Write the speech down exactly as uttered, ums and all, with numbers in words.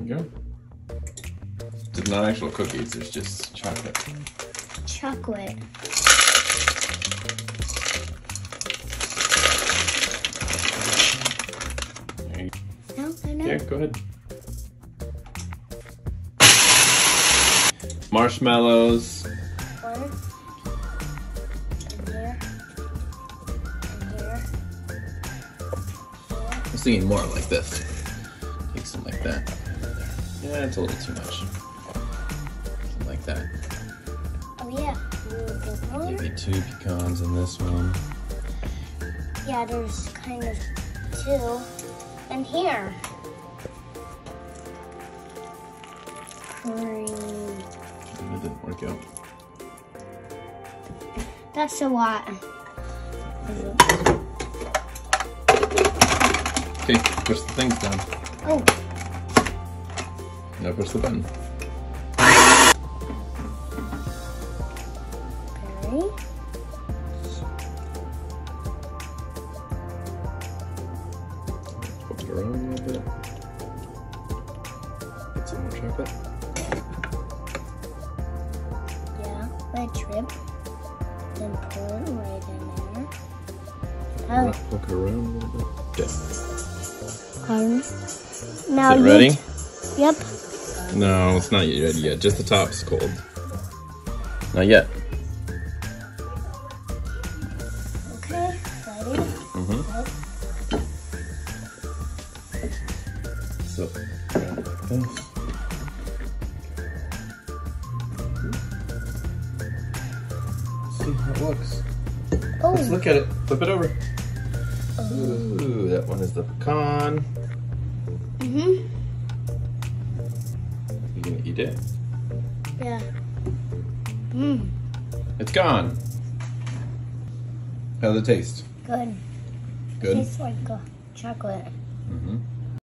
you go. It's not actual cookies, it's just chocolate. Chocolate. There you No, no, no. Here, go ahead. Marshmallows. One. And here. And here. I was thinking more like this. Take some like that. Yeah, it's a little too much. Something like that. Oh yeah. More. Maybe two pecans in this one. Yeah, there's kind of two. And here. Cream. It didn't work out. That's a lot. Okay, push the things down. Oh. Now push the button. Okay. Flip it around a little bit. Get some more chocolate. Yeah, red trip. Then pour it right in there. Oh. Poke it around a little bit. Good. Um, now Is it ready? Yep. No, it's not yet ready yet. Just the top's cold. Not yet. Okay, ready? Mm-hmm. Yep. So, grab like this. See how it looks. Oh. Let's look at it. Flip it over. Ooh, that one is the pecan. Mm-hmm. You gonna eat it? Yeah. Mmm. It's gone. How does it taste? Good. Good? Tastes like uh, chocolate. Mm-hmm.